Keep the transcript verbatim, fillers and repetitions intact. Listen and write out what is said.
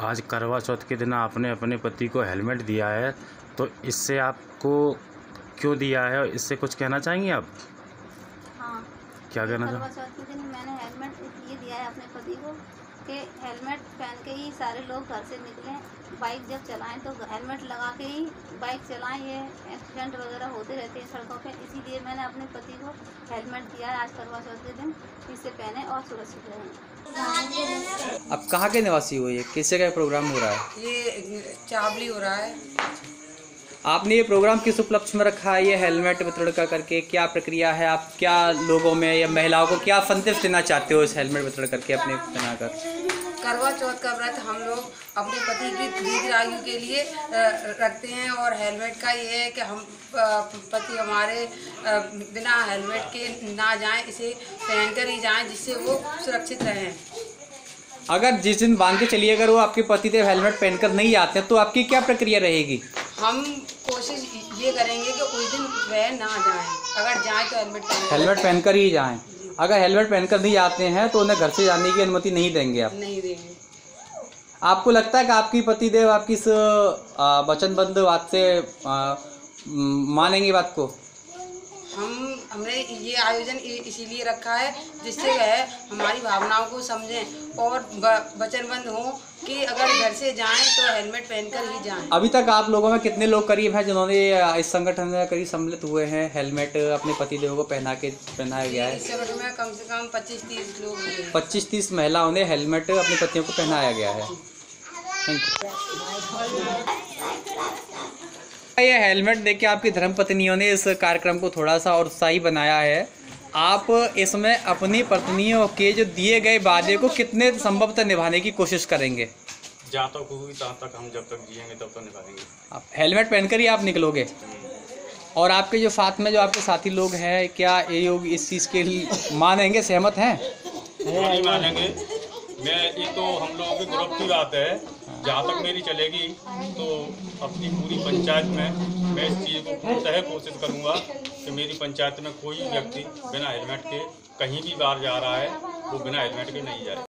आज करवा चौथ के दिन आपने अपने पति को हेलमेट दिया है, तो इससे आपको क्यों दिया है और इससे कुछ कहना चाहेंगी आप? हाँ, क्या कहना करवा चाहेंगे? चौथ के दिन मैंने हेलमेट इसलिए दिया है अपने पति को कि हेलमेट पहन के ही सारे लोग घर से निकलें, बाइक जब चलाएं तो हेलमेट लगा के ही बाइक चलाएं। ये एक्सीडेंट वगैरह होते रहते हैं सड़कों पे, इसीलिए मैंने अपने पति को हेलमेट दिया है आज करवा चौथ के दिन। इसे पहने और सुरक्षित रहें। अब कहाँ के निवासी हो? ये किस जगह प्रोग्राम हो रहा है? ये चावली हो रहा है। आपने ये प्रोग्राम किस उपलक्ष्य में रखा है? ये हेलमेट वितरण का करके क्या प्रक्रिया है? आप क्या लोगों में या महिलाओं को क्या संदेश देना चाहते हो इस हेलमेट वितरण करके अपने बनाकर? करवा चौथ का व्रत हम लोग अपने पति की दीर्घ आयु के लिए रखते हैं और हेलमेट का ये है कि हम पति हमारे बिना हेलमेट के ना जाएं, इसे पहनकर ही जाएं जिससे वो सुरक्षित रहें। अगर जिस दिन बांध के चलिए, अगर वो आपके पतिदेव हेलमेट पहनकर नहीं आते तो आपकी क्या प्रक्रिया रहेगी? हम कोशिश ये करेंगे कि उस दिन वह ना जाएं, अगर जाएं तो हेलमेट पहन हेलमेट पहनकर ही जाएं। अगर हेलमेट पहनकर नहीं आते हैं तो उन्हें घर से जाने की अनुमति नहीं देंगे आप? नहीं देंगे। आपको लगता है कि आपकी पतिदेव आपकी इस वचनबद्ध बात से आ, मानेंगे बात को? हम हमने ये आयोजन इसीलिए रखा है जिससे वह हमारी भावनाओं को समझें और वचनबद्ध हों कि अगर घर से जाएं तो हेलमेट पहनकर ही जाएं। अभी तक आप लोगों में कितने लोग करीब हैं जिन्होंने इस संगठन में करीब सम्मिलित हुए हैं? हेलमेट अपने पतिदेव को पहना के पहनाया गया है। इस संगठन में कम से कम पच्चीस तीस लोग हैं। पच्चीस तीस महिलाओं ने हेलमेट अपने पतियों को पहनाया गया है। Thank you. ये हेलमेट देख के आपकी धर्मपत्नियों ने इस कार्यक्रम को थोड़ा सा और उत्साही बनाया है। आप इसमें अपनी पत्नियों के जो दिए गए वादे को कितने संभवतः निभाने की कोशिश करेंगे? जहाँ तक होगी तहाँ तक हम जब तक जिएंगे तब तक निभाएंगे। आप हेलमेट पहनकर ही आप निकलोगे? और आपके जो साथ में जो आपके साथी लोग हैं, क्या ये लोग इस चीज़ के लिए मानेंगे, सहमत हैं? नहीं मानेंगे। मैं ये तो हम लोगों की ग्रुप की बात है, जहाँ तक मेरी चलेगी तो अपनी पूरी पंचायत में मैं इस चीज़ को पूर्णतः कोशिश करूँगा कि मेरी पंचायत में कोई व्यक्ति बिना हेलमेट के कहीं भी बाहर जा रहा है वो बिना हेलमेट के नहीं जाए।